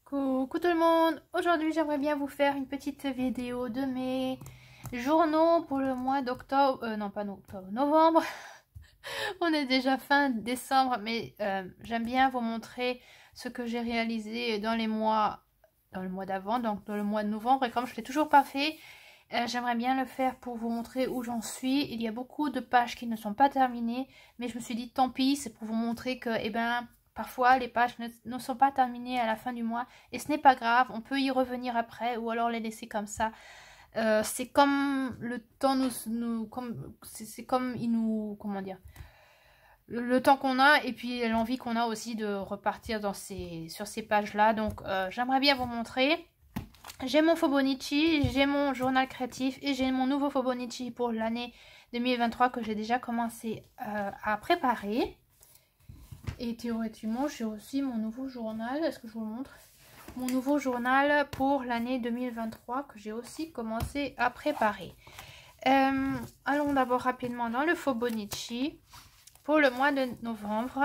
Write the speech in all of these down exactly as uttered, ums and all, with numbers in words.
Coucou tout le monde, aujourd'hui j'aimerais bien vous faire une petite vidéo de mes journaux pour le mois d'octobre, euh, non pas octobre, novembre. On est déjà fin décembre, mais euh, j'aime bien vous montrer ce que j'ai réalisé dans les mois, dans le mois d'avant, donc dans le mois de novembre, et comme je ne l'ai toujours pas fait, euh, j'aimerais bien le faire pour vous montrer où j'en suis. Il y a beaucoup de pages qui ne sont pas terminées, mais je me suis dit tant pis, c'est pour vous montrer que, eh ben, parfois, les pages ne, ne sont pas terminées à la fin du mois et ce n'est pas grave, on peut y revenir après ou alors les laisser comme ça. Euh, c'est comme le temps nous, nous comme c'est comme il nous, comment dire, le, le temps qu'on a et puis l'envie qu'on a aussi de repartir dans ces, sur ces pages-là. Donc, euh, j'aimerais bien vous montrer. J'ai mon Fobonichi, j'ai mon journal créatif et j'ai mon nouveau Fobonichi pour l'année deux mille vingt-trois que j'ai déjà commencé euh, à préparer. Et théoriquement, j'ai aussi mon nouveau journal. Est-ce que je vous le montre? Mon nouveau journal pour l'année deux mille vingt-trois que j'ai aussi commencé à préparer. Euh, allons d'abord rapidement dans le Fobonichi pour le mois de novembre.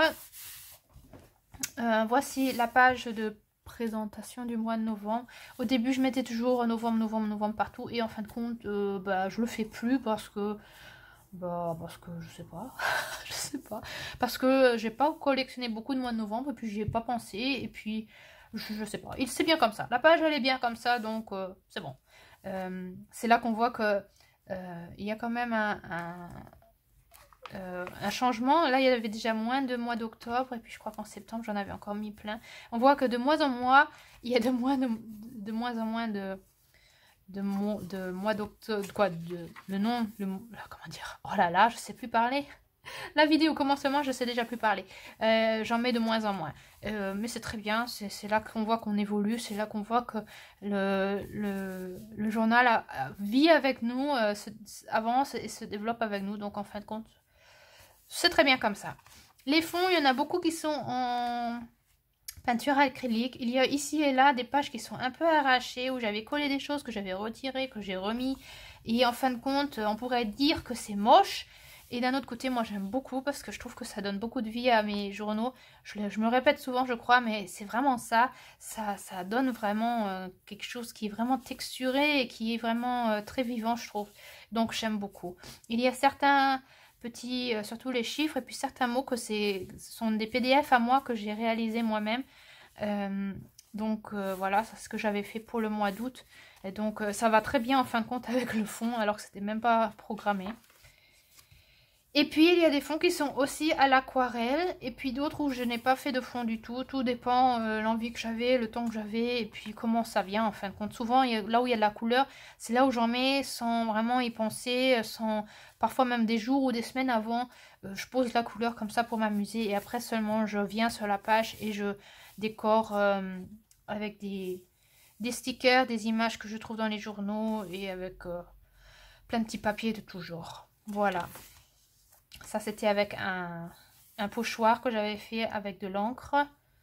Euh, voici la page de présentation du mois de novembre. Au début, je mettais toujours novembre, novembre, novembre partout. Et en fin de compte, euh, bah, je le fais plus parce que... Bah, parce que je sais pas, je sais pas, parce que j'ai pas collectionné beaucoup de mois de novembre et puis j'y ai pas pensé et puis je, je sais pas, il c'est bien comme ça, la page elle est bien comme ça donc euh, c'est bon. Euh, c'est là qu'on voit que euh, il y a quand même un, un, euh, un changement. Là il y avait déjà moins de mois d'octobre et puis je crois qu'en septembre j'en avais encore mis plein. On voit que de mois en mois il y a de moins, de, de moins en moins de de, mo de mois d'octobre, quoi, de, le nom, le, comment dire, oh là là, je sais plus parler. La vidéo commence seulement, je sais déjà plus parler. Euh, J'en mets de moins en moins. Euh, mais c'est très bien, c'est là qu'on voit qu'on évolue, c'est là qu'on voit que le, le, le journal a, a, vit avec nous, euh, se, avance et se développe avec nous. Donc en fin de compte, c'est très bien comme ça. Les fonds, il y en a beaucoup qui sont en peinture acrylique. Il y a ici et là des pages qui sont un peu arrachées, où j'avais collé des choses que j'avais retirées, que j'ai remis. Et en fin de compte, on pourrait dire que c'est moche. Et d'un autre côté, moi j'aime beaucoup parce que je trouve que ça donne beaucoup de vie à mes journaux. Je, je me répète souvent, je crois, mais c'est vraiment ça. Ça, ça donne vraiment euh, quelque chose qui est vraiment texturé et qui est vraiment euh, très vivant, je trouve. Donc j'aime beaucoup. Il y a certains... petits, euh, surtout les chiffres et puis certains mots que c'est ce sont des P D F à moi que j'ai réalisé moi-même. Euh, donc euh, voilà, c'est ce que j'avais fait pour le mois d'août. Et donc euh, ça va très bien en fin de compte avec le fond alors que c'était même pas programmé. Et puis il y a des fonds qui sont aussi à l'aquarelle et puis d'autres où je n'ai pas fait de fond du tout. Tout dépend euh, l'envie que j'avais, le temps que j'avais et puis comment ça vient en fin de compte. Souvent il y a, là où il y a de la couleur, c'est là où j'en mets sans vraiment y penser, sans parfois même des jours ou des semaines avant. Euh, je pose la couleur comme ça pour m'amuser et après seulement je viens sur la page et je décore euh, avec des, des stickers, des images que je trouve dans les journaux et avec euh, plein de petits papiers de tout genre. Voilà. Ça, c'était avec un, un pochoir que j'avais fait avec de l'encre.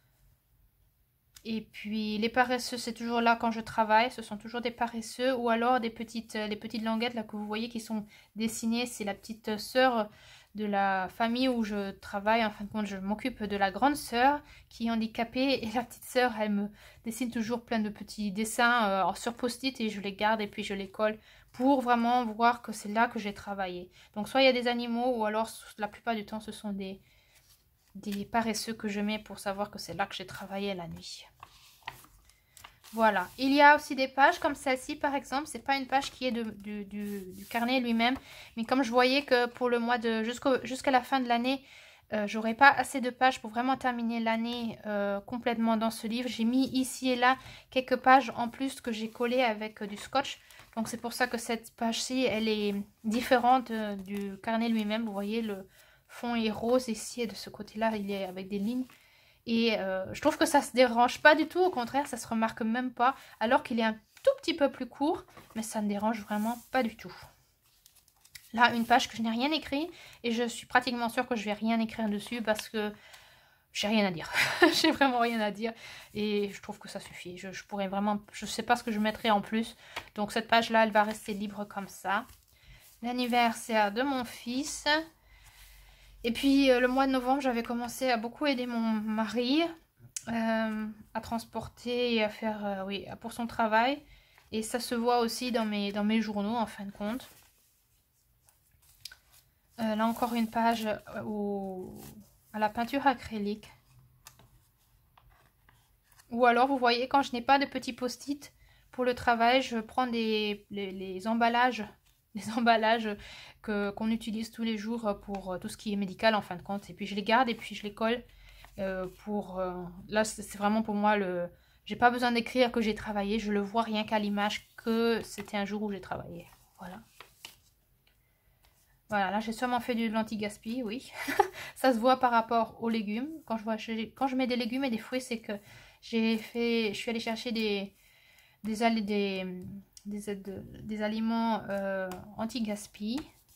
Et puis, les paresseux, c'est toujours là quand je travaille. Ce sont toujours des paresseux. Ou alors, des petites, les petites languettes là que vous voyez qui sont dessinées. C'est la petite sœur de la famille où je travaille. En fin de compte, je m'occupe de la grande sœur qui est handicapée. Et la petite sœur, elle me dessine toujours plein de petits dessins euh, sur post-it. Et je les garde et puis je les colle pour vraiment voir que c'est là que j'ai travaillé. Donc soit il y a des animaux ou alors la plupart du temps ce sont des, des paresseux que je mets pour savoir que c'est là que j'ai travaillé la nuit. Voilà. Il y a aussi des pages comme celle-ci par exemple. C'est pas une page qui est de, du, du, du carnet lui-même. Mais comme je voyais que pour le mois de jusqu'au jusqu'à la fin de l'année, euh, j'aurais pas assez de pages pour vraiment terminer l'année euh, complètement dans ce livre. J'ai mis ici et là quelques pages en plus que j'ai collées avec euh, du scotch. Donc c'est pour ça que cette page-ci, elle est différente euh, du carnet lui-même. Vous voyez, le fond est rose ici et de ce côté-là, il est avec des lignes. Et euh, je trouve que ça se dérange pas du tout. Au contraire, ça se remarque même pas. Alors qu'il est un tout petit peu plus court. Mais ça ne dérange vraiment pas du tout. Là, une page que je n'ai rien écrit. Et je suis pratiquement sûre que je vais rien écrire dessus parce que j'ai rien à dire. J'ai vraiment rien à dire. Et je trouve que ça suffit. Je, je pourrais vraiment... Je sais pas ce que je mettrai en plus. Donc cette page-là, elle va rester libre comme ça. L'anniversaire de mon fils. Et puis euh, le mois de novembre, j'avais commencé à beaucoup aider mon mari. euh, à transporter et à faire, euh, oui, pour son travail. Et ça se voit aussi dans mes, dans mes journaux, en fin de compte. Euh, là encore une page au, à la peinture acrylique. Ou alors, vous voyez, quand je n'ai pas de petits post-it pour le travail, je prends des, les, les emballages, les emballages que, qu'on utilise tous les jours pour tout ce qui est médical, en fin de compte. Et puis, je les garde et puis je les colle euh, pour... Euh, là, c'est vraiment pour moi le... J'ai pas besoin d'écrire que j'ai travaillé, je le vois rien qu'à l'image que c'était un jour où j'ai travaillé. Voilà. Voilà, là j'ai sûrement fait du l'anti-gaspi, oui. Ça se voit par rapport aux légumes. Quand je, vois, quand je mets des légumes et des fruits, c'est que j'ai fait, je suis allée chercher des, des, des, des, des aliments euh, anti-gaspi.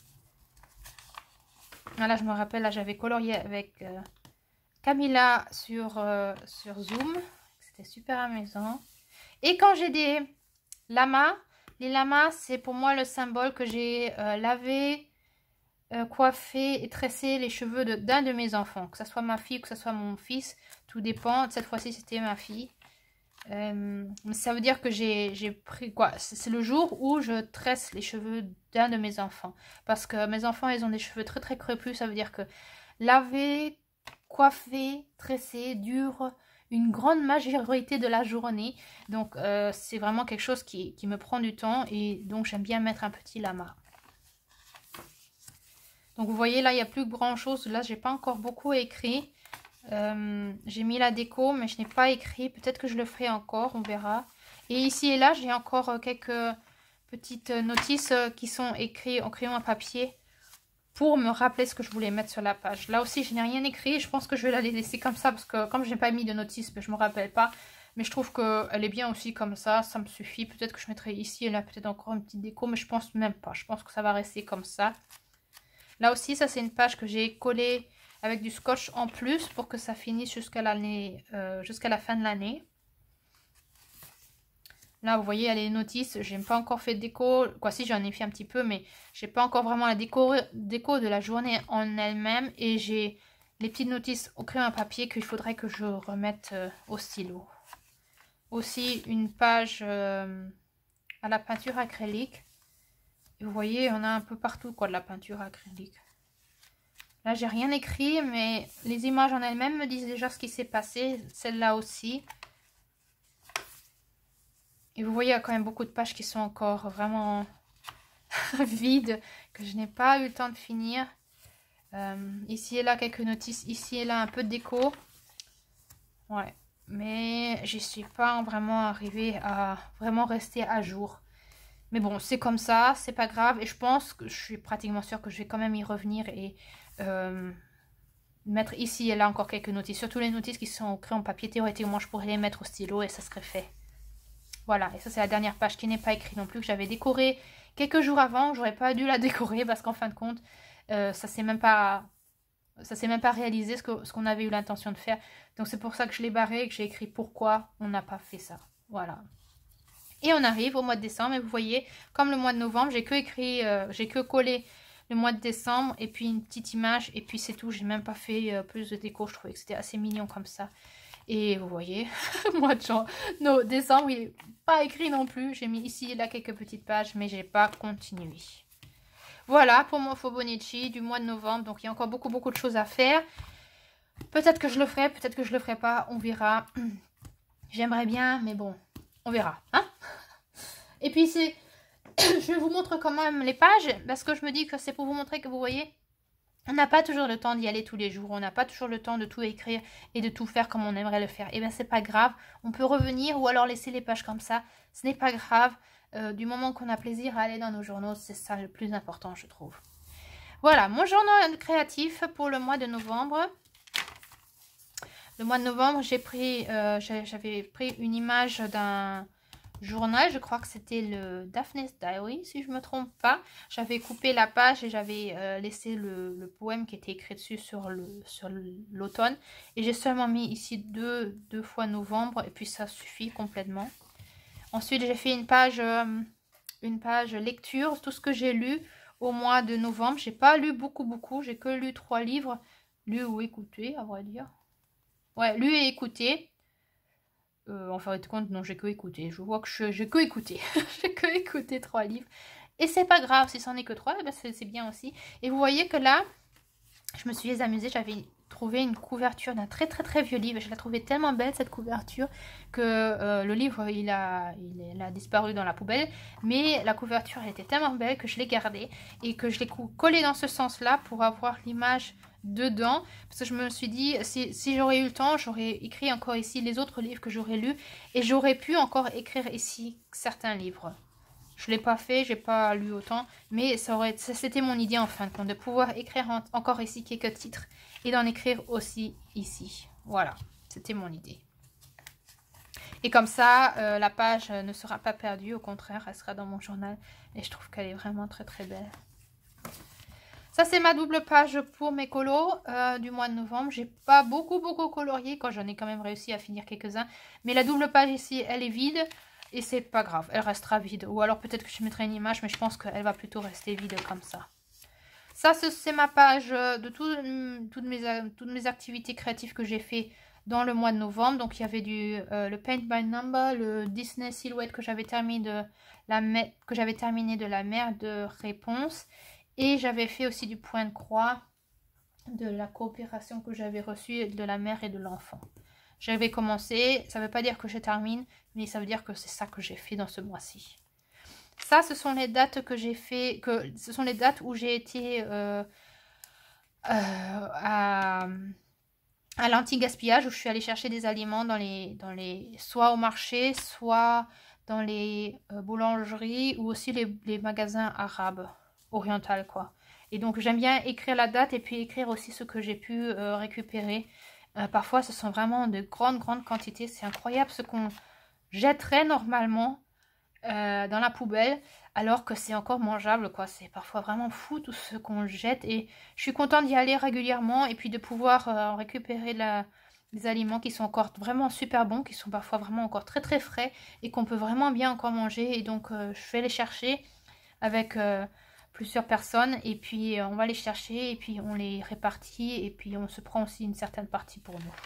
Là je me rappelle, là j'avais colorié avec euh, Camilla sur, euh, sur Zoom. C'était super amusant. Et quand j'ai des lamas, les lamas c'est pour moi le symbole que j'ai euh, lavé, Euh, coiffer et tresser les cheveux d'un de, de mes enfants, que ce soit ma fille ou que ce soit mon fils, tout dépend. Cette fois-ci c'était ma fille. Euh, ça veut dire que j'ai pris quoi, c'est le jour où je tresse les cheveux d'un de mes enfants, parce que mes enfants ils ont des cheveux très très crépus. Ça veut dire que laver, coiffer, tresser dure une grande majorité de la journée, donc euh, c'est vraiment quelque chose qui, qui me prend du temps, et donc j'aime bien mettre un petit lama. Donc vous voyez là il n'y a plus grand chose, là j'ai pas encore beaucoup écrit. Euh, j'ai mis la déco mais je n'ai pas écrit, peut-être que je le ferai encore, on verra. Et ici et là j'ai encore quelques petites notices qui sont écrites en crayon à papier pour me rappeler ce que je voulais mettre sur la page. Là aussi je n'ai rien écrit, je pense que je vais la laisser comme ça parce que comme je n'ai pas mis de notices, je me rappelle pas. Mais je trouve qu'elle est bien aussi comme ça, ça me suffit. Peut-être que je mettrai ici et là peut-être encore une petite déco, mais je pense même pas. Je pense que ça va rester comme ça. Là aussi, ça c'est une page que j'ai collée avec du scotch en plus pour que ça finisse jusqu'à l'année, euh, jusqu'à la fin de l'année. Là, vous voyez, il y a les notices. J'ai pas encore fait de déco. Quoi, si, j'en ai fait un petit peu, mais j'ai pas encore vraiment la déco, déco de la journée en elle-même. Et j'ai les petites notices au crayon à papier qu'il faudrait que je remette euh, au stylo. Aussi, une page euh, à la peinture acrylique. Et vous voyez, on a un peu partout quoi de la peinture acrylique. Là, j'ai rien écrit, mais les images en elles-mêmes me disent déjà ce qui s'est passé. Celle-là aussi. Et vous voyez, il y a quand même beaucoup de pages qui sont encore vraiment vides, que je n'ai pas eu le temps de finir. Euh, ici et là, quelques notices. Ici et là, un peu de déco. Ouais. Mais j'y suis pas vraiment arrivée à vraiment rester à jour. Mais bon, c'est comme ça, c'est pas grave. Et je pense que je suis pratiquement sûre que je vais quand même y revenir et euh, mettre ici et là encore quelques notices. Surtout les notices qui sont au crayon papier, théoriquement, je pourrais les mettre au stylo et ça serait fait. Voilà, et ça c'est la dernière page qui n'est pas écrite non plus, que j'avais décorée quelques jours avant. J'aurais pas dû la décorer parce qu'en fin de compte, euh, ça s'est même pas... ça s'est même pas réalisé ce qu'on ce qu'on avait eu l'intention de faire. Donc c'est pour ça que je l'ai barré et que j'ai écrit pourquoi on n'a pas fait ça. Voilà. Et on arrive au mois de décembre et vous voyez, comme le mois de novembre, j'ai que écrit, euh, j'ai que collé le mois de décembre et puis une petite image et puis c'est tout. J'ai même pas fait euh, plus de déco, je trouvais que c'était assez mignon comme ça. Et vous voyez, mois de janvier, non, décembre, il n'est pas écrit non plus. J'ai mis ici et là quelques petites pages, mais j'ai pas continué. Voilà pour mon Fobonichi du mois de novembre. Donc il y a encore beaucoup beaucoup de choses à faire. Peut-être que je le ferai, peut-être que je le ferai pas, on verra. J'aimerais bien, mais bon, on verra. Hein? Et puis c'est, je vous montre quand même les pages, parce que je me dis que c'est pour vous montrer que vous voyez, on n'a pas toujours le temps d'y aller tous les jours, on n'a pas toujours le temps de tout écrire et de tout faire comme on aimerait le faire. Et bien c'est pas grave, on peut revenir ou alors laisser les pages comme ça, ce n'est pas grave. Euh, du moment qu'on a plaisir à aller dans nos journaux, c'est ça le plus important je trouve. Voilà, mon journal créatif pour le mois de novembre. Le mois de novembre, j'ai pris, euh, j'avais pris une image d'un journal, je crois que c'était le Daphne's Diary, si je ne me trompe pas. J'avais coupé la page et j'avais euh, laissé le, le poème qui était écrit dessus sur le sur l'automne. Et j'ai seulement mis ici deux, deux fois novembre et puis ça suffit complètement. Ensuite, j'ai fait une page, euh, une page lecture, tout ce que j'ai lu au mois de novembre. J'ai pas lu beaucoup, beaucoup. J'ai que lu trois livres, lu ou écouté, à vrai dire. Ouais, lu et écouté. Euh, en fin de compte, non, j'ai que écouté. Je vois que j'ai que écouté. J'ai que écouté trois livres. Et c'est pas grave, si c'en est que trois, ben c'est bien aussi. Et vous voyez que là, je me suis amusée, j'avais trouvé une couverture d'un très très très vieux livre. Je la trouvais tellement belle cette couverture que euh, le livre il a, il, il a disparu dans la poubelle. Mais la couverture elle était tellement belle que je l'ai gardée et que je l'ai collée dans ce sens-là pour avoir l'image dedans. Parce que je me suis dit, si, si j'aurais eu le temps, j'aurais écrit encore ici les autres livres que j'aurais lus. Et j'aurais pu encore écrire ici certains livres. Je ne l'ai pas fait, j'ai pas lu autant, mais ça aurait, c'était mon idée en fin de compte, de pouvoir écrire en, encore ici quelques titres et d'en écrire aussi ici. Voilà, c'était mon idée. Et comme ça, euh, la page ne sera pas perdue, au contraire, elle sera dans mon journal et je trouve qu'elle est vraiment très très belle. Ça, c'est ma double page pour mes colos euh, du mois de novembre. J'ai pas beaucoup beaucoup colorié, quand j'en ai quand même réussi à finir quelques-uns, mais la double page ici, elle est vide. Et c'est pas grave, elle restera vide. Ou alors peut-être que je mettrai une image, mais je pense qu'elle va plutôt rester vide comme ça. Ça, c'est ma page de tout, toutes, mes, toutes mes activités créatives que j'ai fait dans le mois de novembre. Donc il y avait du euh, le Paint by Number, le Disney Silhouette que j'avais terminé de la que j'avais terminé de la mer de réponse. Et j'avais fait aussi du point de croix de la coopération que j'avais reçue de la mère et de l'enfant. J'avais commencé, ça ne veut pas dire que je termine, mais ça veut dire que c'est ça que j'ai fait dans ce mois-ci. Ça, ce sont les dates que j'ai fait, que ce sont les dates où j'ai été euh, euh, à, à l'anti-gaspillage, où je suis allée chercher des aliments dans les, dans les, soit au marché, soit dans les euh, boulangeries, ou aussi les, les magasins arabes, orientaux, quoi. Et donc, j'aime bien écrire la date et puis écrire aussi ce que j'ai pu euh, récupérer. Euh, parfois, ce sont vraiment de grandes, grandes quantités. C'est incroyable ce qu'on jetterait normalement euh, dans la poubelle, alors que c'est encore mangeable, quoi. C'est parfois vraiment fou tout ce qu'on jette. Et je suis contente d'y aller régulièrement et puis de pouvoir euh, récupérer la, des aliments qui sont encore vraiment super bons, qui sont parfois vraiment encore très, très frais et qu'on peut vraiment bien encore manger. Et donc, euh, je vais les chercher avec... Euh, plusieurs personnes et puis euh, on va les chercher et puis on les répartit et puis on se prend aussi une certaine partie pour nous.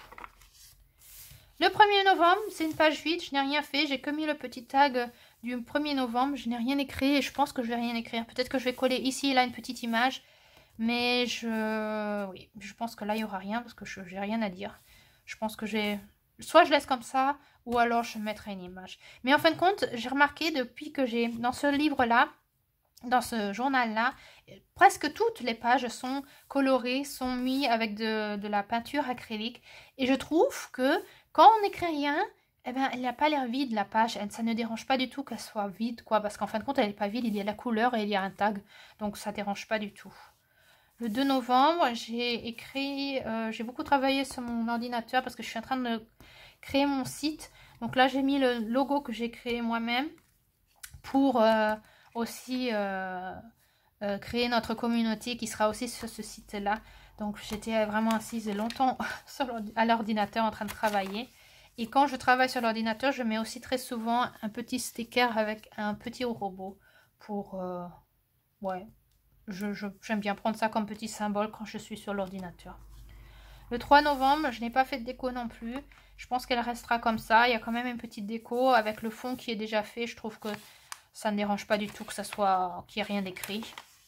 Le premier novembre, c'est une page vide, je n'ai rien fait, j'ai que mis le petit tag du premier novembre, je n'ai rien écrit et je pense que je vais rien écrire. Peut-être que je vais coller ici et là une petite image, mais je oui, je pense que là il n'y aura rien parce que je n'ai rien à dire. Je pense que j'ai soit je laisse comme ça ou alors je mettrai une image. Mais en fin de compte, j'ai remarqué depuis que j'ai dans ce livre-là, dans ce journal-là, presque toutes les pages sont colorées, sont mises avec de, de la peinture acrylique. Et je trouve que quand on n'écrit rien, eh ben, elle n'a pas l'air vide, la page. Elle, ça ne dérange pas du tout qu'elle soit vide, quoi. Parce qu'en fin de compte, elle n'est pas vide, il y a la couleur et il y a un tag. Donc, ça ne dérange pas du tout. Le deux novembre, j'ai écrit... Euh, j'ai beaucoup travaillé sur mon ordinateur parce que je suis en train de créer mon site. Donc là, j'ai mis le logo que j'ai créé moi-même pour... Euh, aussi euh, euh, créer notre communauté qui sera aussi sur ce site là. Donc j'étais vraiment assise longtemps à l'ordinateur en train de travailler, et quand je travaille sur l'ordinateur je mets aussi très souvent un petit sticker avec un petit robot pour euh, ouais, je, je, j'aime bien prendre ça comme petit symbole quand je suis sur l'ordinateur. Le trois novembre, je n'ai pas fait de déco non plus, je pense qu'elle restera comme ça. Il y a quand même une petite déco avec le fond qui est déjà fait. Je trouve que ça ne dérange pas du tout que ça soit, qu'il n'y ait rien d'écrit.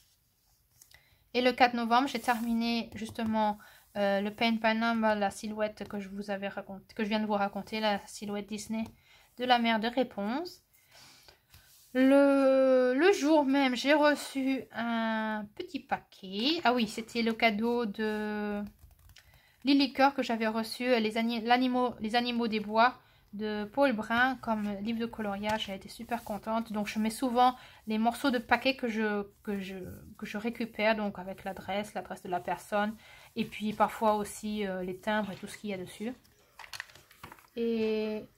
Et le quatre novembre, j'ai terminé justement euh, le Paint by Number, la silhouette que je vous avais raconté, que je viens de vous raconter, la silhouette Disney de la mer de réponse. Le, le jour même, j'ai reçu un petit paquet. Ah oui, c'était le cadeau de Lily Cœur que j'avais reçu, les, animaux, les animaux des bois de Paul Brun comme livre de coloriage. J'ai été super contente. Donc je mets souvent les morceaux de paquets que je, que je, que je récupère, donc avec l'adresse, l'adresse de la personne, et puis parfois aussi euh, les timbres et tout ce qu'il y a dessus. Et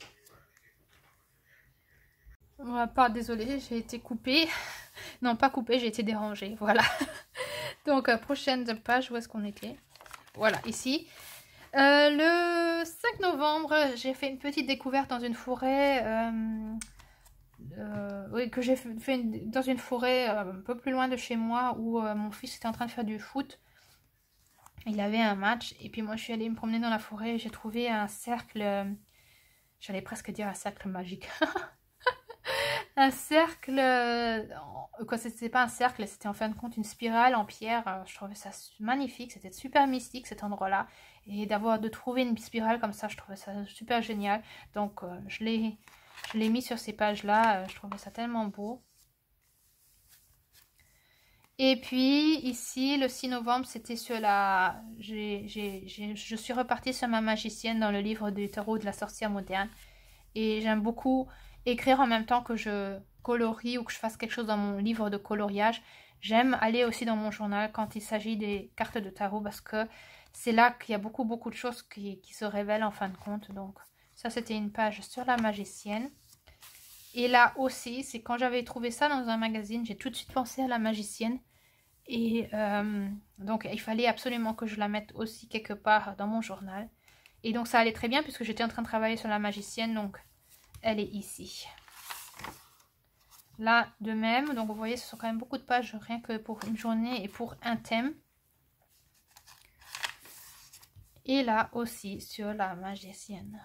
ouais, pas désolée, j'ai été coupée. Non, pas coupée, j'ai été dérangée. Voilà. Donc euh, prochaine page, où est-ce qu'on était? Voilà, ici. Euh, le cinq novembre, j'ai fait une petite découverte dans une forêt, euh, euh, oui, que j'ai fait une, dans une forêt euh, un peu plus loin de chez moi, où euh, mon fils était en train de faire du foot. Il avait un match, et puis moi je suis allée me promener dans la forêt, et j'ai trouvé un cercle, euh, j'allais presque dire un cercle magique. Un cercle, quoi, c'était pas un cercle, c'était en fin de compte une spirale en pierre. Je trouvais ça magnifique, c'était super mystique cet endroit-là. Et d'avoir, de trouver une spirale comme ça, je trouvais ça super génial. Donc euh, je l'ai je l'ai mis sur ces pages-là, je trouvais ça tellement beau. Et puis ici, le six novembre, c'était sur la... J'ai, j'ai, j'ai, je suis repartie sur ma magicienne dans le livre du tarot de la sorcière moderne. Et j'aime beaucoup écrire en même temps que je colorie ou que je fasse quelque chose dans mon livre de coloriage. J'aime aller aussi dans mon journal quand il s'agit des cartes de tarot parce que c'est là qu'il y a beaucoup beaucoup de choses qui, qui se révèlent en fin de compte. Donc ça, c'était une page sur la magicienne. Et là aussi, c'est quand j'avais trouvé ça dans un magazine, j'ai tout de suite pensé à la magicienne. Et euh, donc, il fallait absolument que je la mette aussi quelque part dans mon journal. Et donc, ça allait très bien puisque j'étais en train de travailler sur la magicienne. Donc, elle est ici. Là, de même. Donc, vous voyez, ce sont quand même beaucoup de pages rien que pour une journée et pour un thème. Et là aussi, sur la magicienne.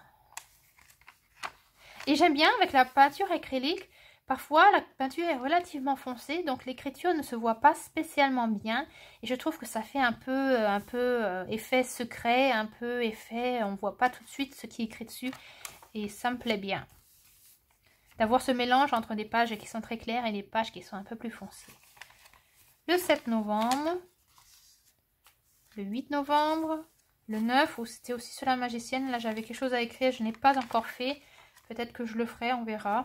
Et j'aime bien avec la peinture acrylique, parfois la peinture est relativement foncée, donc l'écriture ne se voit pas spécialement bien. Et je trouve que ça fait un peu, un peu euh, effet secret, un peu effet, on ne voit pas tout de suite ce qui est écrit dessus. Et ça me plaît bien. D'avoir ce mélange entre des pages qui sont très claires et des pages qui sont un peu plus foncées. Le sept novembre, le huit novembre, le neuf, où c'était aussi sur la magicienne. Là, j'avais quelque chose à écrire, je n'ai pas encore fait. Peut-être que je le ferai, on verra.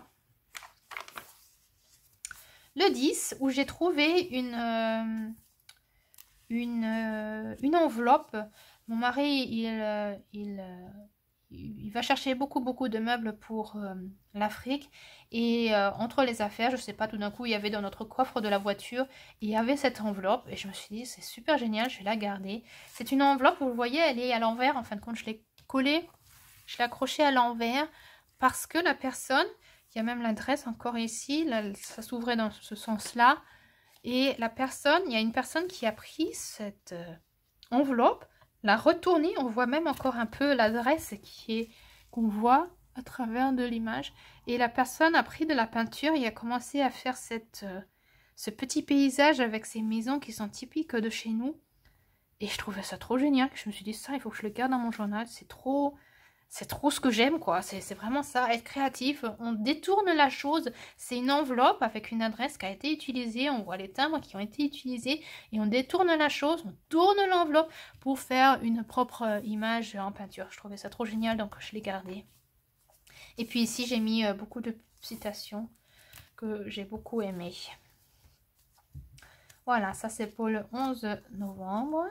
Le dix, où j'ai trouvé une, euh, une, euh, une enveloppe. Mon mari, il, euh, il, euh, il va chercher beaucoup, beaucoup de meubles pour euh, l'Afrique. Et euh, entre les affaires, je ne sais pas, tout d'un coup, il y avait dans notre coffre de la voiture, il y avait cette enveloppe. Et je me suis dit, c'est super génial, je vais la garder. C'est une enveloppe, vous le voyez, elle est à l'envers. En fin de compte, je l'ai collée, je l'ai accrochée à l'envers. Parce que la personne, il y a même l'adresse encore ici, là, ça s'ouvrait dans ce sens-là. Et la personne, il y a une personne qui a pris cette euh, enveloppe, l'a retournée, on voit même encore un peu l'adresse qui est qu'on voit à travers de l'image. Et la personne a pris de la peinture et a commencé à faire cette, euh, ce petit paysage avec ces maisons qui sont typiques de chez nous. Et je trouvais ça trop génial. Je me suis dit, ça, il faut que je le garde dans mon journal, c'est trop... C'est trop ce que j'aime, quoi. C'est vraiment ça, être créatif. On détourne la chose. C'est une enveloppe avec une adresse qui a été utilisée. On voit les timbres qui ont été utilisés. Et on détourne la chose, on tourne l'enveloppe pour faire une propre image en peinture. Je trouvais ça trop génial, donc je l'ai gardé. Et puis ici, j'ai mis beaucoup de citations que j'ai beaucoup aimées. Voilà, ça c'est pour le onze novembre.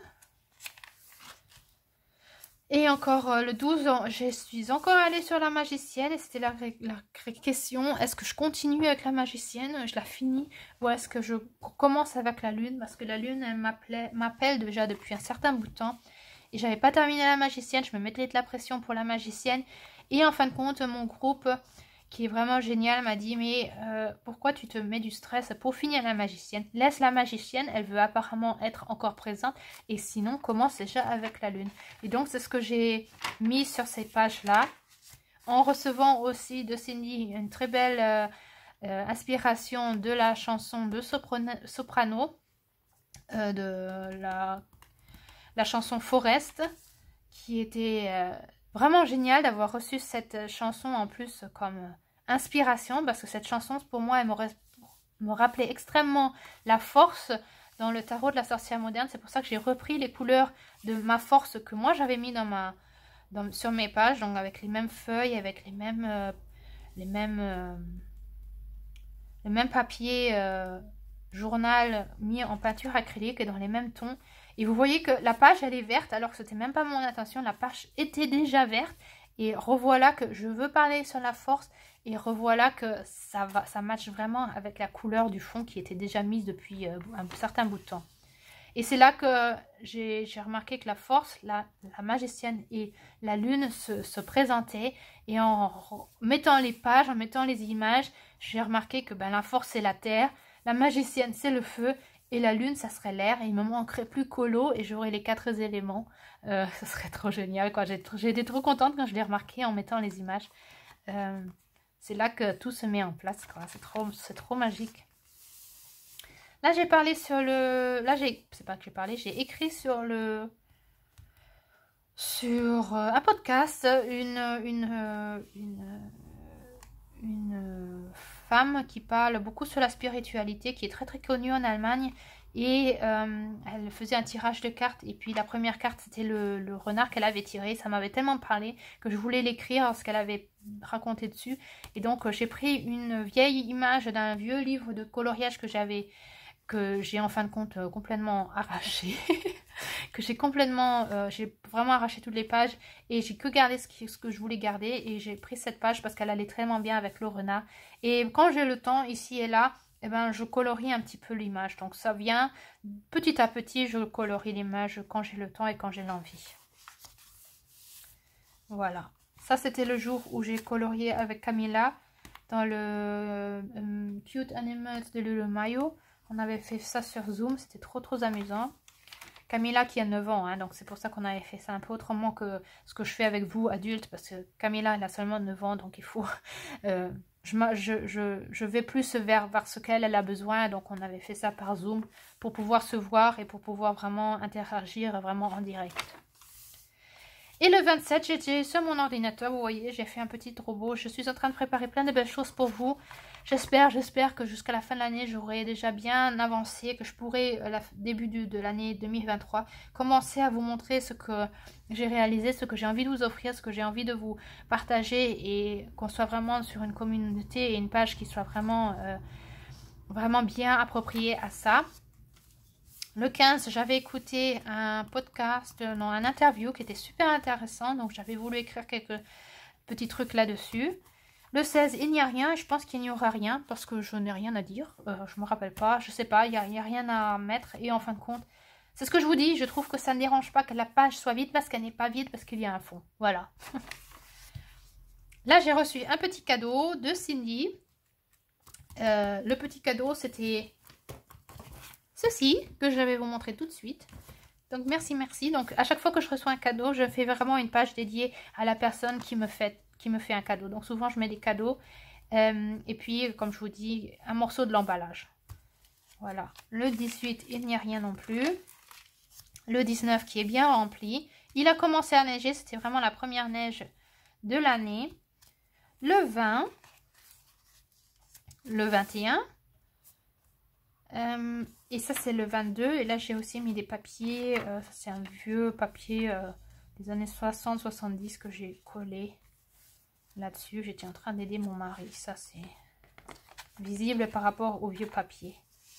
Et encore euh, le douze, je suis encore allée sur la magicienne et c'était la, la question, est-ce que je continue avec la magicienne, je la finis, ou est-ce que je commence avec la lune, parce que la lune, elle m'appelle déjà depuis un certain bout de temps. Et j'avais pas terminé la magicienne, je me mettais de la pression pour la magicienne. Et en fin de compte, mon groupe, qui est vraiment génial, m'a dit, mais euh, pourquoi tu te mets du stress pour finir la magicienne? Laisse la magicienne, elle veut apparemment être encore présente, et sinon commence déjà avec la lune. Et donc c'est ce que j'ai mis sur ces pages-là, en recevant aussi de Cindy une très belle euh, euh, inspiration de la chanson de soprano, soprano euh, de la, la chanson Forest, qui était euh, vraiment génial d'avoir reçu cette chanson en plus comme inspiration, parce que cette chanson pour moi elle me, me rappelait extrêmement la force dans le tarot de la sorcière moderne. C'est pour ça que j'ai repris les couleurs de ma force que moi j'avais mis dans ma dans, sur mes pages, donc avec les mêmes feuilles, avec les mêmes euh, les mêmes euh, les mêmes papiers euh, journal mis en peinture acrylique et dans les mêmes tons. Et vous voyez que la page elle est verte alors que c'était même pas mon intention, la page était déjà verte. Et revoilà que je veux parler sur la force, et revoilà que ça va, ça matche vraiment avec la couleur du fond qui était déjà mise depuis euh, un certain bout de temps. Et c'est là que j'ai remarqué que la force, la, la magicienne et la lune se, se présentaient. Et en mettant les pages, en mettant les images, j'ai remarqué que ben, la force c'est la terre, la magicienne c'est le feu, et la lune ça serait l'air. Et il me manquerait plus que l'eau et j'aurais les quatre éléments. Euh, ce serait trop génial, quoi. J'ai été trop contente quand je l'ai remarqué en mettant les images. euh, c'est là que tout se met en place, quoi. C'est trop, c'est trop magique. Là, j'ai parlé sur le... Là, j'ai... C'est pas que j'ai parlé, j'ai écrit sur le... Sur euh, un podcast, une... Une... euh, une, euh, une euh, femme qui parle beaucoup sur la spiritualité, qui est très très connue en Allemagne. Et euh, elle faisait un tirage de cartes. Et puis la première carte, c'était le, le renard qu'elle avait tiré. Ça m'avait tellement parlé que je voulais l'écrire, ce qu'elle avait raconté dessus. Et donc, euh, j'ai pris une vieille image d'un vieux livre de coloriage que j'avais... que j'ai en fin de compte euh, complètement arraché. que j'ai complètement... Euh, j'ai vraiment arraché toutes les pages. Et j'ai que gardé ce, qui, ce que je voulais garder. Et j'ai pris cette page parce qu'elle allait tellement bien avec le renard. Et quand j'ai le temps, ici et là... Eh ben, je colorie un petit peu l'image. Donc ça vient petit à petit, je colorie l'image quand j'ai le temps et quand j'ai l'envie. Voilà. Ça, c'était le jour où j'ai colorié avec Camilla dans le euh, Cute Animals de Lulu Mayo. On avait fait ça sur Zoom. C'était trop, trop amusant. Camilla qui a neuf ans, hein, donc c'est pour ça qu'on avait fait ça un peu autrement que ce que je fais avec vous, adultes, parce que Camilla, elle a seulement neuf ans, donc il faut... Euh, je, je, je, je vais plus vers, vers ce qu'elle elle a besoin, donc on avait fait ça par Zoom pour pouvoir se voir et pour pouvoir vraiment interagir vraiment en direct. Et le vingt-sept, j'étais sur mon ordinateur, vous voyez, j'ai fait un petit robot. Je suis en train de préparer plein de belles choses pour vous. J'espère, j'espère que jusqu'à la fin de l'année, j'aurai déjà bien avancé, que je pourrai, à la début de, de l'année deux mille vingt-trois, commencer à vous montrer ce que j'ai réalisé, ce que j'ai envie de vous offrir, ce que j'ai envie de vous partager et qu'on soit vraiment sur une communauté et une page qui soit vraiment, euh, vraiment bien appropriée à ça. Le quinze, j'avais écouté un podcast, non, un interview qui était super intéressant. Donc, j'avais voulu écrire quelques petits trucs là-dessus. Le seize, il n'y a rien. Je pense qu'il n'y aura rien parce que je n'ai rien à dire. Euh, je ne me rappelle pas. Je ne sais pas. Il n'y a, a rien à mettre. Et en fin de compte, c'est ce que je vous dis. Je trouve que ça ne dérange pas que la page soit vide parce qu'elle n'est pas vide parce qu'il y a un fond. Voilà. Là, j'ai reçu un petit cadeau de Cindy. Euh, le petit cadeau, c'était... ceci, que je vais vous montrer tout de suite. Donc, merci, merci. Donc, à chaque fois que je reçois un cadeau, je fais vraiment une page dédiée à la personne qui me fait, qui me fait un cadeau. Donc, souvent, je mets des cadeaux. Euh, et puis, comme je vous dis, un morceau de l'emballage. Voilà. Le dix-huit, il n'y a rien non plus. Le dix-neuf qui est bien rempli. Il a commencé à neiger. C'était vraiment la première neige de l'année. Le vingt. Le vingt et un. Euh, et ça c'est le vingt-deux et là j'ai aussi mis des papiers, euh, ça c'est un vieux papier euh, des années soixante soixante-dix que j'ai collé là-dessus. J'étais en train d'aider mon mari, ça c'est visible par rapport au vieux papier.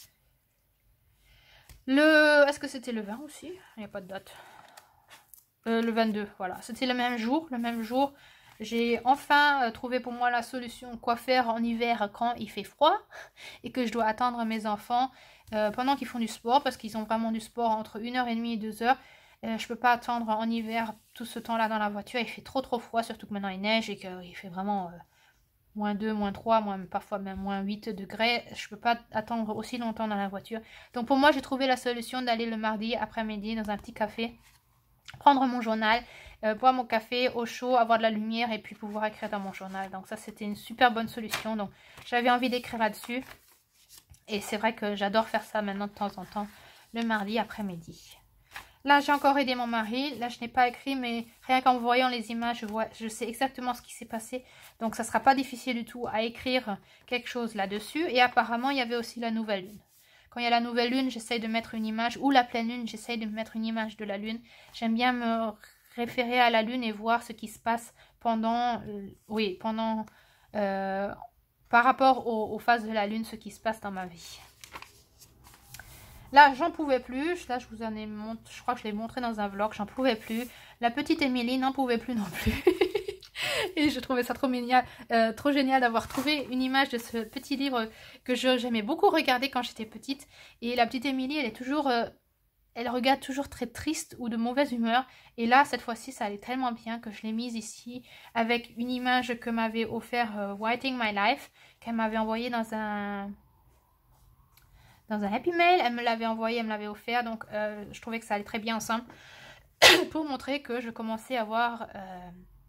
Le, est-ce que c'était le vingt aussi? Il n'y a pas de date. Euh, le vingt-deux, voilà, c'était le même jour, le même jour. J'ai enfin euh, trouvé pour moi la solution quoi faire en hiver quand il fait froid et que je dois attendre mes enfants euh, pendant qu'ils font du sport parce qu'ils ont vraiment du sport entre une heure trente et deux heures. Euh, je peux pas attendre en hiver tout ce temps-là dans la voiture. Il fait trop trop froid, surtout que maintenant il neige et qu'il fait vraiment euh, moins deux, moins trois, moins, parfois même moins huit degrés. Je peux pas attendre aussi longtemps dans la voiture. Donc pour moi, j'ai trouvé la solution d'aller le mardi après-midi dans un petit café, prendre mon journal, euh, boire mon café au chaud, avoir de la lumière et puis pouvoir écrire dans mon journal. Donc ça c'était une super bonne solution. Donc j'avais envie d'écrire là-dessus. Et c'est vrai que j'adore faire ça maintenant de temps en temps, le mardi après-midi. Là j'ai encore aidé mon mari. Là je n'ai pas écrit mais rien qu'en voyant les images, je, vois, je sais exactement ce qui s'est passé. Donc ça ne sera pas difficile du tout à écrire quelque chose là-dessus. Et apparemment il y avait aussi la nouvelle lune. Quand il y a la nouvelle lune, j'essaye de mettre une image, ou la pleine lune, j'essaye de mettre une image de la lune. J'aime bien me référer à la lune et voir ce qui se passe pendant, euh, oui, pendant, euh, par rapport aux, aux phases de la lune, ce qui se passe dans ma vie. Là, j'en pouvais plus. Là, je vous en ai montré, je crois que je l'ai montré dans un vlog, j'en pouvais plus. La petite Émilie n'en pouvait plus non plus. Et je trouvais ça trop génial, euh, trop génial d'avoir trouvé une image de ce petit livre que j'aimais beaucoup regarder quand j'étais petite. Et la petite Émilie, elle est toujours, euh, elle regarde toujours très triste ou de mauvaise humeur. Et là, cette fois-ci, ça allait tellement bien que je l'ai mise ici avec une image que m'avait offert euh, Writing My Life, qu'elle m'avait envoyée dans un dans un Happy Mail. Elle me l'avait envoyé, elle me l'avait offert. Donc, euh, je trouvais que ça allait très bien ensemble pour montrer que je commençais à avoir... Euh,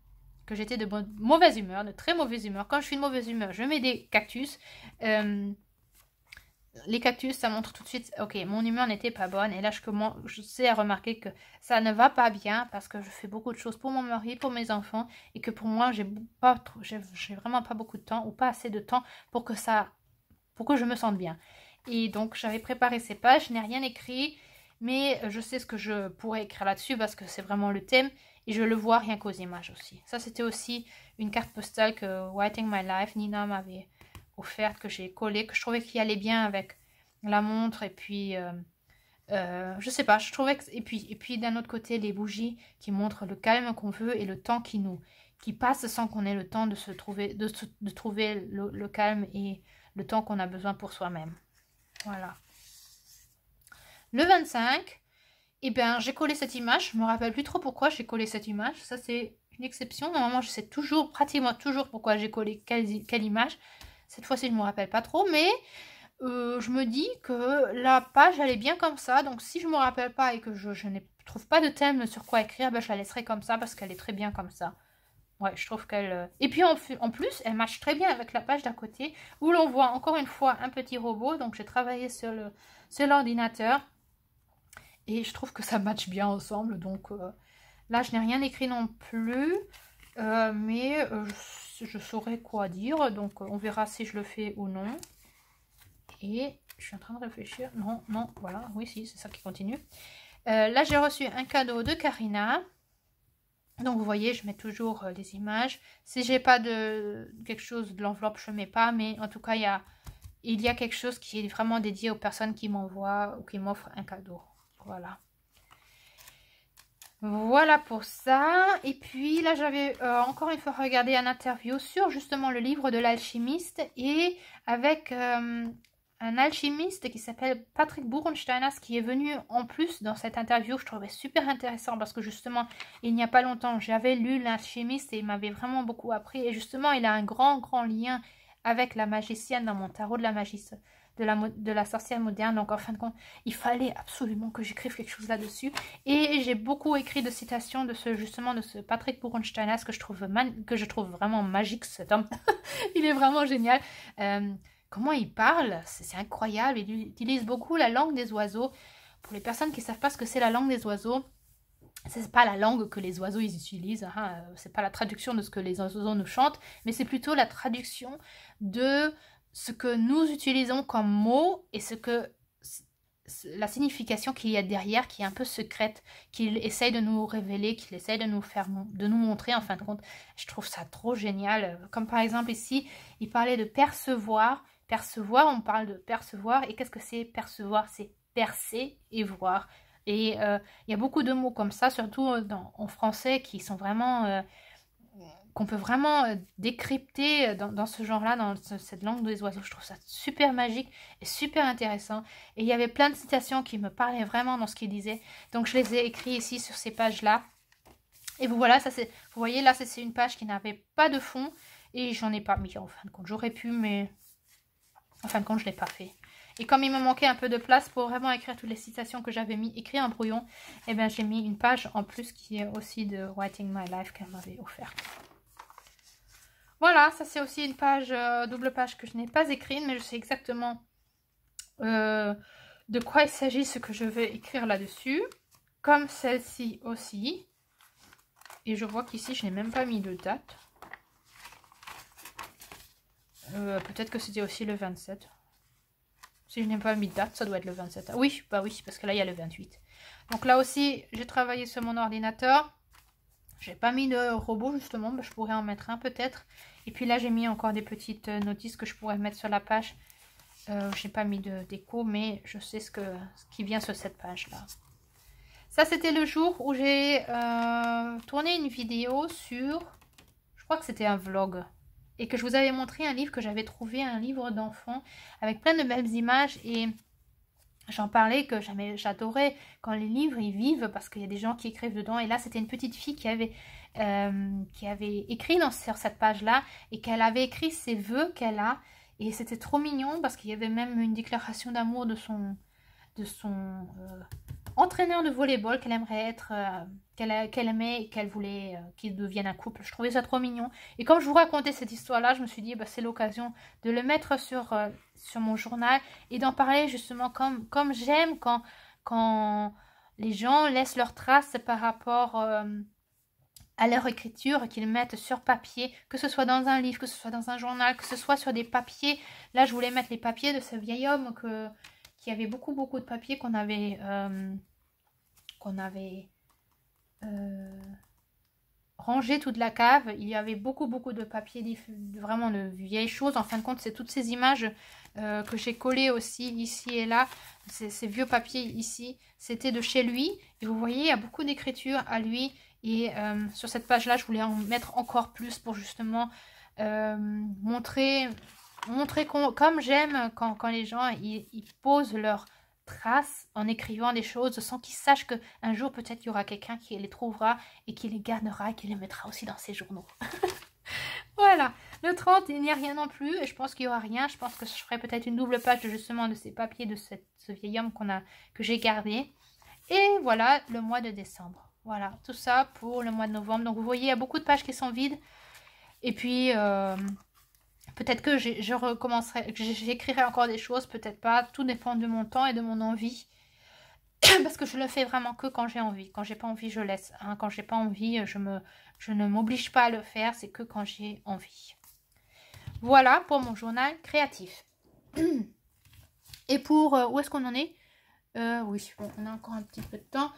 que j'étais de bonne, mauvaise humeur, de très mauvaise humeur. Quand je suis de mauvaise humeur, je mets des cactus. Euh, les cactus, ça montre tout de suite, ok, mon humeur n'était pas bonne. Et là, je, commence, je sais à remarquer que ça ne va pas bien parce que je fais beaucoup de choses pour mon mari, pour mes enfants. Et que pour moi, j'ai pas, j'ai vraiment pas beaucoup de temps ou pas assez de temps pour que ça, pour que je me sente bien. Et donc, j'avais préparé ces pages, je n'ai rien écrit. Mais je sais ce que je pourrais écrire là-dessus parce que c'est vraiment le thème. Et je le vois rien qu'aux images aussi. Ça, c'était aussi une carte postale que Writing My Life, Nina m'avait offerte, que j'ai collée, que je trouvais qu'il allait bien avec la montre. Et puis, euh, euh, je sais pas, je trouvais que... Et puis, et puis d'un autre côté, les bougies qui montrent le calme qu'on veut et le temps qui nous qui passe sans qu'on ait le temps de se trouver, de, se, de trouver le, le calme et le temps qu'on a besoin pour soi-même. Voilà. Le vingt-cinq, eh bien, j'ai collé cette image. Je me rappelle plus trop pourquoi j'ai collé cette image. Ça, c'est une exception. Normalement, je sais toujours, pratiquement toujours pourquoi j'ai collé quelle, quelle image. Cette fois-ci, je ne me rappelle pas trop. Mais euh, je me dis que la page, elle est bien comme ça. Donc, si je ne me rappelle pas et que je, je ne trouve pas de thème sur quoi écrire, ben, je la laisserai comme ça parce qu'elle est très bien comme ça. Ouais, je trouve qu'elle... Et puis, en, en plus, elle matche très bien avec la page d'à côté où l'on voit encore une fois un petit robot. Donc, j'ai travaillé sur le sur l'ordinateur. Et je trouve que ça matche bien ensemble. Donc euh, là, je n'ai rien écrit non plus. Euh, mais euh, je, je saurais quoi dire. Donc euh, on verra si je le fais ou non. Et je suis en train de réfléchir. Non, non, voilà. Oui, si, c'est ça qui continue. Euh, là, j'ai reçu un cadeau de Karina. Donc vous voyez, je mets toujours euh, des images. Si j'ai pas de quelque chose de l'enveloppe, je ne mets pas. Mais en tout cas, il y a, il y a quelque chose qui est vraiment dédié aux personnes qui m'envoient ou qui m'offrent un cadeau. Voilà. Voilà pour ça. Et puis là, j'avais euh, encore une fois regardé un interview sur justement le livre de l'alchimiste. Et avec euh, un alchimiste qui s'appelle Patrick Boerensteiners qui est venu en plus dans cette interview. Je trouvais super intéressant parce que justement, il n'y a pas longtemps, j'avais lu l'alchimiste et il m'avait vraiment beaucoup appris. Et justement, il a un grand, grand lien avec la magicienne dans mon tarot de la magie. De la, de la sorcière moderne. Donc en fin de compte, il fallait absolument que j'écrive quelque chose là-dessus. Et j'ai beaucoup écrit de citations de ce justement de ce Patrick Boerensteiners que je trouve que je trouve vraiment magique, cet homme. Il est vraiment génial. Euh, comment il parle, c'est incroyable. Il utilise beaucoup la langue des oiseaux. Pour les personnes qui ne savent pas ce que c'est la langue des oiseaux, c'est pas la langue que les oiseaux ils utilisent, hein. C'est pas la traduction de ce que les oiseaux nous chantent, mais c'est plutôt la traduction de ce que nous utilisons comme mot et ce que la signification qu'il y a derrière qui est un peu secrète, qu'il essaye de nous révéler, qu'il essaye de nous faire, de nous montrer en fin de compte. Je trouve ça trop génial. Comme par exemple ici, il parlait de percevoir. Percevoir, on parle de percevoir. Et qu'est-ce que c'est percevoir? C'est percer et voir. Et euh, il y a beaucoup de mots comme ça, surtout dans, en français, qui sont vraiment... Euh, qu'on peut vraiment euh, décrypter dans, dans ce genre-là, dans ce, cette langue des oiseaux. Je trouve ça super magique et super intéressant. Et il y avait plein de citations qui me parlaient vraiment dans ce qu'il disait. Donc je les ai écrites ici sur ces pages-là. Et vous voilà, ça c'est, vous voyez là, c'est une page qui n'avait pas de fond. Et j'en ai pas mis en fin de compte. J'aurais pu, mais en fin de compte, je ne l'ai pas fait. Et comme il me manquait un peu de place pour vraiment écrire toutes les citations que j'avais mis écrites en brouillon, eh bien j'ai mis une page en plus qui est aussi de Writing My Life qu'elle m'avait offerte. Voilà, ça c'est aussi une page, euh, double page que je n'ai pas écrite, mais je sais exactement euh, de quoi il s'agit, ce que je vais écrire là-dessus. Comme celle-ci aussi. Et je vois qu'ici, je n'ai même pas mis de date. Euh, Peut-être que c'était aussi le vingt-sept. Si je n'ai pas mis de date, ça doit être le vingt-sept. Ah, oui, bah oui, parce que là, il y a le vingt-huit. Donc là aussi, j'ai travaillé sur mon ordinateur. J'ai pas mis de robot justement, bah, je pourrais en mettre un peut-être. Et puis là j'ai mis encore des petites notices que je pourrais mettre sur la page. Euh, j'ai pas mis de déco, mais je sais ce, que, ce qui vient sur cette page là. Ça c'était le jour où j'ai euh, tourné une vidéo sur, je crois que c'était un vlog. Et que je vous avais montré un livre que j'avais trouvé, un livre d'enfant avec plein de belles images et... J'en parlais que j'adorais quand les livres ils vivent parce qu'il y a des gens qui écrivent dedans. Et là, c'était une petite fille qui avait, euh, qui avait écrit dans, sur cette page-là et qu'elle avait écrit ses vœux qu'elle a. Et c'était trop mignon parce qu'il y avait même une déclaration d'amour de son, de son, euh, entraîneur de volleyball qu'elle aimerait être, euh, qu'elle qu'elle aimait et qu'elle voulait euh, qu'ils deviennent un couple. Je trouvais ça trop mignon. Et comme je vous racontais cette histoire-là, je me suis dit, bah, c'est l'occasion de le mettre sur, euh, sur mon journal et d'en parler justement comme, comme j'aime quand, quand les gens laissent leurs traces par rapport euh, à leur écriture, qu'ils mettent sur papier, que ce soit dans un livre, que ce soit dans un journal, que ce soit sur des papiers. Là, je voulais mettre les papiers de ce vieil homme que... qui avait beaucoup beaucoup de papiers qu'on avait euh, qu'on avait euh, rangé toute la cave. Il y avait beaucoup beaucoup de papiers, vraiment de vieilles choses. En fin de compte, c'est toutes ces images euh, que j'ai collées aussi ici et là, ces, ces vieux papiers ici, c'était de chez lui. Et vous voyez, il y a beaucoup d'écriture à lui. Et euh, sur cette page là, je voulais en mettre encore plus pour justement euh, montrer montrer comme j'aime quand, quand les gens ils, ils posent leurs traces en écrivant des choses sans qu'ils sachent qu'un jour peut-être il y aura quelqu'un qui les trouvera et qui les gardera et qui les mettra aussi dans ses journaux. Voilà, le trente, il n'y a rien non plus et je pense qu'il n'y aura rien. Je pense que je ferai peut-être une double page de, justement de ces papiers de cette, ce vieil homme qu'on a, que j'ai gardé. Et voilà le mois de décembre. Voilà, tout ça pour le mois de novembre. Donc vous voyez, il y a beaucoup de pages qui sont vides. Et puis... Euh, peut-être que je recommencerai, que j'écrirai encore des choses, peut-être pas. Tout dépend de mon temps et de mon envie. Parce que je le fais vraiment que quand j'ai envie. Quand j'ai pas envie, je laisse. Hein. Quand j'ai pas envie, je, me, je ne m'oblige pas à le faire. C'est que quand j'ai envie. Voilà pour mon journal créatif. Et pour... Euh, où est-ce qu'on en est euh, Oui, bon, on a encore un petit peu de temps.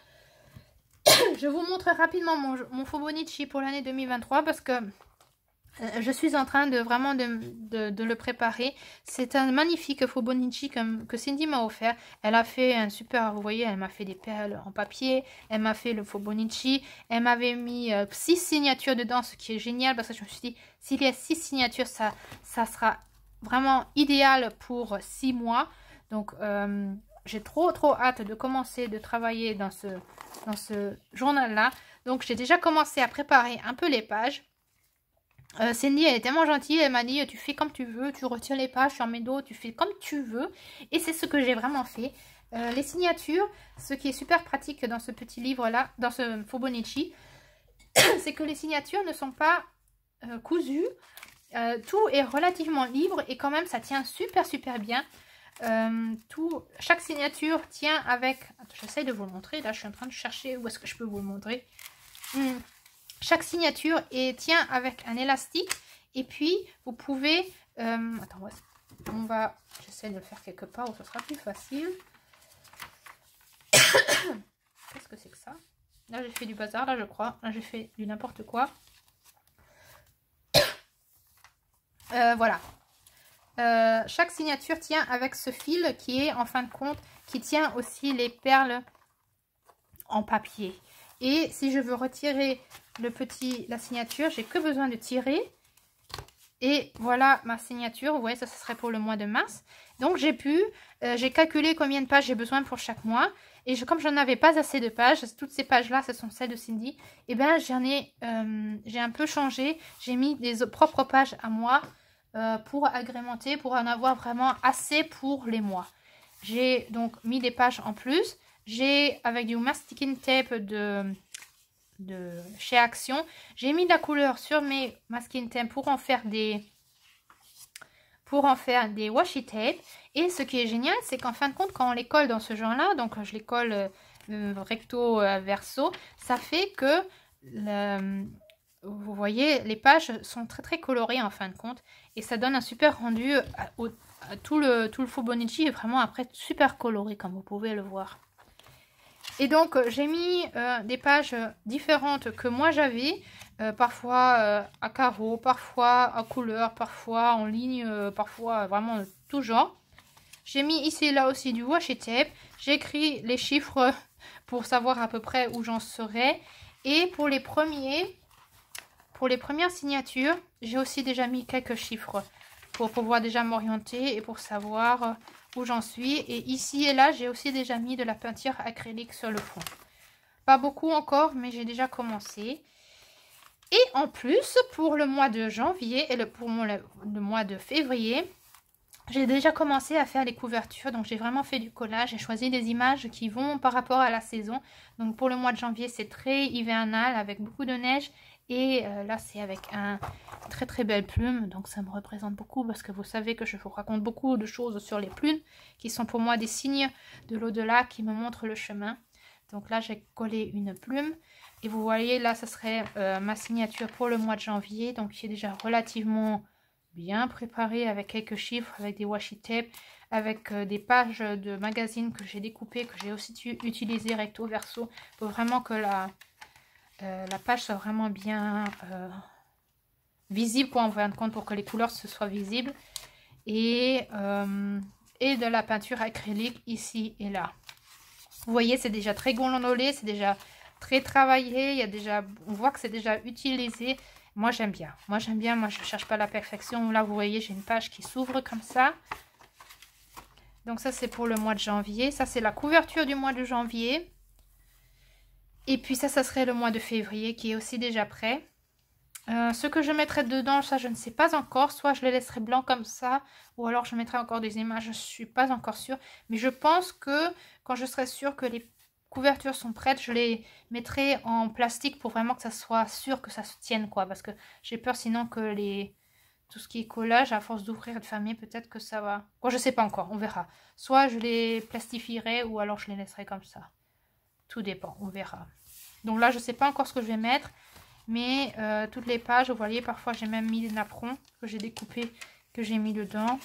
Je vous montre rapidement mon, mon Fobonichi pour l'année deux mille vingt-trois parce que... Je suis en train de vraiment de, de, de le préparer. C'est un magnifique Fobonichi que, que Cindy m'a offert. Elle a fait un super, vous voyez, elle m'a fait des perles en papier. Elle m'a fait le Fobonichi. Elle m'avait mis euh, six signatures dedans, ce qui est génial parce que je me suis dit, s'il y a six signatures, ça, ça sera vraiment idéal pour six mois. Donc, euh, j'ai trop trop hâte de commencer de travailler dans ce, dans ce journal-là. Donc, j'ai déjà commencé à préparer un peu les pages. Euh, Cindy, elle est tellement gentille, elle m'a dit tu fais comme tu veux, tu retires les pages sur mes dos, tu fais comme tu veux. Et c'est ce que j'ai vraiment fait. Euh, les signatures, ce qui est super pratique dans ce petit livre-là, dans ce Fobonichi, c'est que les signatures ne sont pas euh, cousues. Euh, tout est relativement libre et quand même ça tient super super bien. Euh, tout, chaque signature tient avec... J'essaie de vous le montrer, là je suis en train de chercher où est-ce que je peux vous le montrer. Hum. Chaque signature est, tient avec un élastique. Et puis, vous pouvez... Euh, attends, on va... J'essaie de le faire quelque part où ce sera plus facile. Qu'est-ce que c'est que ça? Là, j'ai fait du bazar, là, je crois. Là, j'ai fait du n'importe quoi. Euh, voilà. Euh, chaque signature tient avec ce fil qui est, en fin de compte, qui tient aussi les perles en papier. Et si je veux retirer le petit, la signature, j'ai que besoin de tirer. Et voilà ma signature. Vous voyez, ça, ça serait pour le mois de mars. Donc, j'ai pu, euh, j'ai calculé combien de pages j'ai besoin pour chaque mois. Et je, comme je n'en avais pas assez de pages, toutes ces pages-là, ce sont celles de Cindy. Et bien, j'en ai, euh, j'ai un peu changé. J'ai mis des propres pages à moi euh, pour agrémenter, pour en avoir vraiment assez pour les mois. J'ai donc mis des pages en plus. J'ai, avec du masking tape de, de chez Action, j'ai mis de la couleur sur mes masking tape pour en faire des pour en faire des washi tape. Et ce qui est génial, c'est qu'en fin de compte, quand on les colle dans ce genre-là, donc je les colle euh, recto euh, verso, ça fait que le, vous voyez, les pages sont très très colorées en fin de compte. Et ça donne un super rendu. À, à, à, tout le, tout le Fobonichi est vraiment après super coloré, comme vous pouvez le voir. Et donc, euh, j'ai mis euh, des pages différentes que moi j'avais, euh, parfois euh, à carreaux, parfois à couleur, parfois en ligne, euh, parfois vraiment de tout genre. J'ai mis ici et là aussi du washi tape. J'ai écrit les chiffres pour savoir à peu près où j'en serais. Et pour les premiers, pour les premières signatures, j'ai aussi déjà mis quelques chiffres pour pouvoir déjà m'orienter et pour savoir où j'en suis. Et ici et là, j'ai aussi déjà mis de la peinture acrylique sur le fond. Pas beaucoup encore, mais j'ai déjà commencé. Et en plus, pour le mois de janvier et le, pour mon, le, le mois de février, j'ai déjà commencé à faire les couvertures, donc j'ai vraiment fait du collage. J'ai choisi des images qui vont par rapport à la saison. Donc pour le mois de janvier, c'est très hivernal avec beaucoup de neige. Et euh, là, c'est avec un très très belle plume. Donc ça me représente beaucoup parce que vous savez que je vous raconte beaucoup de choses sur les plumes qui sont pour moi des signes de l'au-delà qui me montrent le chemin. Donc là, j'ai collé une plume. Et vous voyez, là, ça serait euh, ma signature pour le mois de janvier. Donc qui est déjà relativement bien préparé avec quelques chiffres, avec des washi tape, avec euh, des pages de magazines que j'ai découpées, que j'ai aussi utilisé recto verso pour vraiment que la, euh, la page soit vraiment bien euh, visible, quoi, en fin de compte, pour que les couleurs se soient visibles. Et, euh, et de la peinture acrylique ici et là. Vous voyez, c'est déjà très gondolé, c'est déjà très travaillé, il y a déjà, on voit que c'est déjà utilisé. Moi, j'aime bien. Moi, j'aime bien. Moi, je ne cherche pas la perfection. Là, vous voyez, j'ai une page qui s'ouvre comme ça. Donc, ça, c'est pour le mois de janvier. Ça, c'est la couverture du mois de janvier. Et puis, ça, ça serait le mois de février qui est aussi déjà prêt. Euh, ce que je mettrai dedans, ça, je ne sais pas encore. Soit je le laisserai blanc comme ça, ou alors je mettrai encore des images. Je ne suis pas encore sûre. Mais je pense que quand je serai sûre que les couvertures sont prêtes, je les mettrai en plastique pour vraiment que ça soit sûr que ça se tienne, quoi, parce que j'ai peur sinon que les tout ce qui est collage, à force d'ouvrir et de fermer, peut-être que ça va, bon, je sais pas encore, on verra. Soit je les plastifierai ou alors je les laisserai comme ça, tout dépend, on verra. Donc là, je sais pas encore ce que je vais mettre, mais euh, toutes les pages, vous voyez, parfois j'ai même mis des napperons que j'ai découpés, que j'ai mis dedans.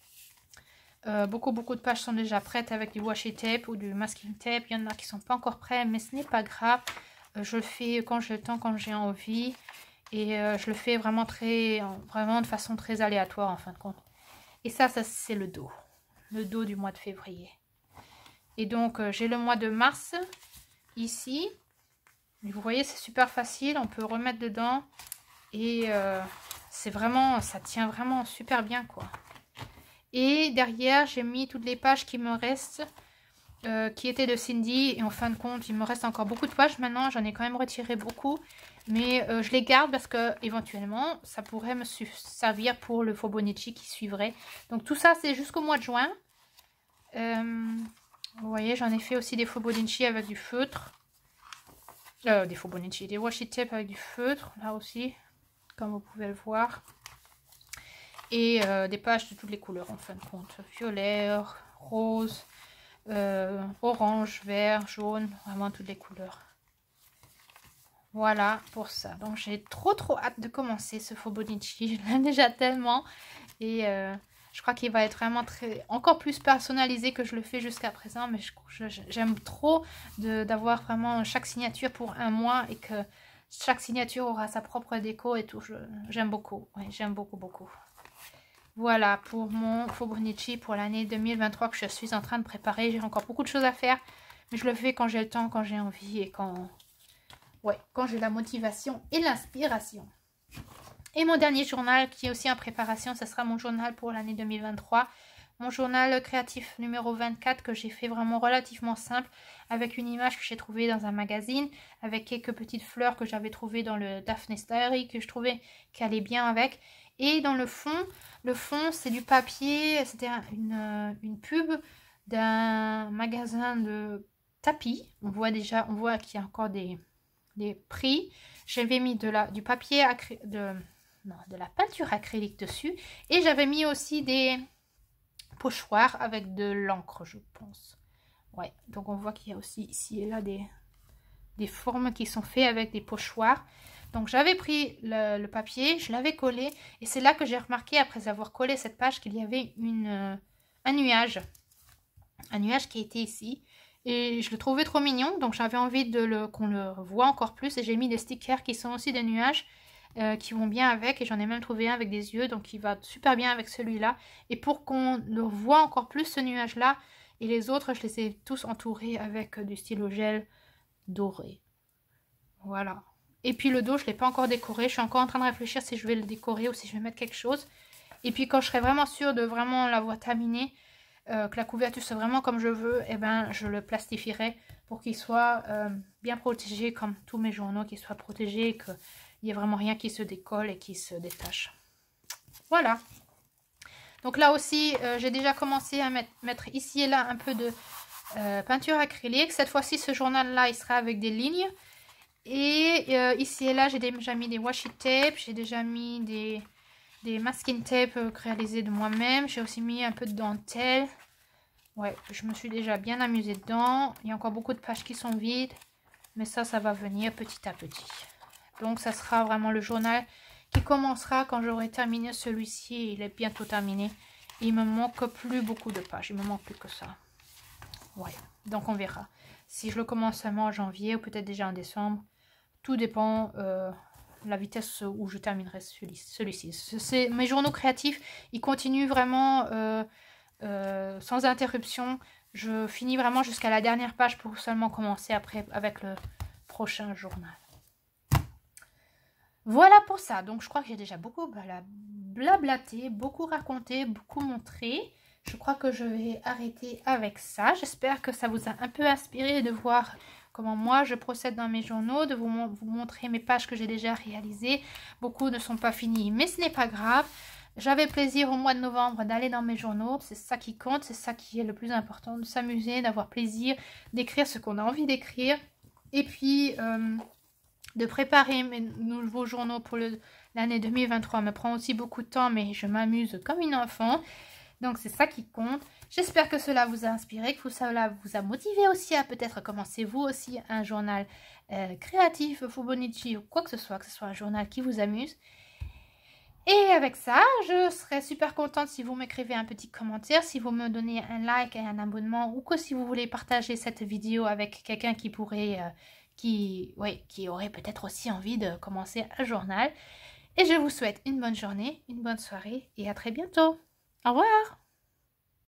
Euh, beaucoup beaucoup de pages sont déjà prêtes avec du washi tape ou du masking tape. Il y en a qui sont pas encore prêts, mais ce n'est pas grave. Euh, je le fais quand j'ai le temps, quand j'ai envie. Et euh, je le fais vraiment très, vraiment de façon très aléatoire en fin de compte. Et ça, ça c'est le dos. Le dos du mois de février. Et donc euh, j'ai le mois de mars ici. Vous voyez, c'est super facile. On peut remettre dedans. Et euh, c'est vraiment, ça tient vraiment super bien, quoi. Et derrière, j'ai mis toutes les pages qui me restent, euh, qui étaient de Cindy. Et en fin de compte, il me reste encore beaucoup de pages maintenant. J'en ai quand même retiré beaucoup. Mais euh, je les garde parce que éventuellement, ça pourrait me servir pour le Fobonichi qui suivrait. Donc tout ça, c'est jusqu'au mois de juin. Euh, vous voyez, j'en ai fait aussi des Fobonichi avec du feutre. Euh, des Fobonichi, des washi tape avec du feutre, là aussi, comme vous pouvez le voir. Et euh, des pages de toutes les couleurs en fin de compte. Violet, rose, euh, orange, vert, jaune, vraiment toutes les couleurs. Voilà pour ça. Donc j'ai trop trop hâte de commencer ce Fobonichi. Je l'aime déjà tellement. Et euh, je crois qu'il va être vraiment très, encore plus personnalisé que je le fais jusqu'à présent. Mais j'aime trop d'avoir vraiment chaque signature pour un mois. Et que chaque signature aura sa propre déco et tout. J'aime beaucoup. Oui, j'aime beaucoup beaucoup. Voilà pour mon Fobonichi pour l'année deux mille vingt-trois que je suis en train de préparer. J'ai encore beaucoup de choses à faire. Mais je le fais quand j'ai le temps, quand j'ai envie et quand... Ouais, quand j'ai la motivation et l'inspiration. Et mon dernier journal qui est aussi en préparation, ce sera mon journal pour l'année deux mille vingt-trois. Mon journal créatif numéro vingt-quatre que j'ai fait vraiment relativement simple avec une image que j'ai trouvée dans un magazine, avec quelques petites fleurs que j'avais trouvées dans le Daphne's Diary que je trouvais qui allait bien avec. Et dans le fond, le fond c'est du papier, c'était une, une pub d'un magasin de tapis. On voit déjà, on voit qu'il y a encore des, des prix. J'avais mis de la, du papier, de, non, de la peinture acrylique dessus. Et j'avais mis aussi des pochoirs avec de l'encre, je pense. Ouais, donc on voit qu'il y a aussi ici et là des, des formes qui sont faites avec des pochoirs. Donc j'avais pris le, le papier, je l'avais collé et c'est là que j'ai remarqué après avoir collé cette page qu'il y avait une, euh, un nuage. Un nuage qui était ici et je le trouvais trop mignon donc j'avais envie de le qu'on le voit encore plus et j'ai mis des stickers qui sont aussi des nuages euh, qui vont bien avec et j'en ai même trouvé un avec des yeux donc il va super bien avec celui-là et pour qu'on le voit encore plus ce nuage là et les autres je les ai tous entourés avec du stylo gel doré. Voilà. Et puis le dos, je ne l'ai pas encore décoré. Je suis encore en train de réfléchir si je vais le décorer ou si je vais mettre quelque chose. Et puis quand je serai vraiment sûre de vraiment l'avoir terminé, euh, que la couverture soit vraiment comme je veux, eh ben, je le plastifierai pour qu'il soit euh, bien protégé comme tous mes journaux, qu'il soit protégé et qu'il n'y ait vraiment rien qui se décolle et qui se détache. Voilà. Donc là aussi, euh, j'ai déjà commencé à mettre, mettre ici et là un peu de euh, peinture acrylique. Cette fois-ci, ce journal-là, il sera avec des lignes. Et euh, ici et là, j'ai déjà mis des washi tape, j'ai déjà mis des, des masking tape euh, réalisés de moi-même. J'ai aussi mis un peu de dentelle. Ouais, je me suis déjà bien amusée dedans. Il y a encore beaucoup de pages qui sont vides. Mais ça, ça va venir petit à petit. Donc, ça sera vraiment le journal qui commencera quand j'aurai terminé celui-ci. Il est bientôt terminé. Il me manque plus beaucoup de pages. Il me manque plus que ça. Ouais, donc on verra. Si je le commence seulement en janvier ou peut-être déjà en décembre. Tout dépend euh, de la vitesse où je terminerai celui-ci. Celui mes journaux créatifs, ils continuent vraiment euh, euh, sans interruption. Je finis vraiment jusqu'à la dernière page pour seulement commencer après avec le prochain journal. Voilà pour ça. Donc je crois que j'ai déjà beaucoup blablaté, beaucoup raconté, beaucoup montré. Je crois que je vais arrêter avec ça. J'espère que ça vous a un peu inspiré de voir comment moi je procède dans mes journaux, de vous, vous montrer mes pages que j'ai déjà réalisées. Beaucoup ne sont pas finies, mais ce n'est pas grave. J'avais plaisir au mois de novembre d'aller dans mes journaux. C'est ça qui compte, c'est ça qui est le plus important, de s'amuser, d'avoir plaisir, d'écrire ce qu'on a envie d'écrire. Et puis, euh, de préparer mes nouveaux journaux pour l'année deux mille vingt-trois me prend aussi beaucoup de temps, mais je m'amuse comme une enfant. Donc, c'est ça qui compte. J'espère que cela vous a inspiré, que cela vous a motivé aussi à peut-être commencer vous aussi un journal euh, créatif, Fubonichi ou quoi que ce soit, que ce soit un journal qui vous amuse. Et avec ça, je serais super contente si vous m'écrivez un petit commentaire, si vous me donnez un like et un abonnement, ou que si vous voulez partager cette vidéo avec quelqu'un qui pourrait, euh, qui, ouais, qui aurait peut-être aussi envie de commencer un journal. Et je vous souhaite une bonne journée, une bonne soirée et à très bientôt. Au revoir!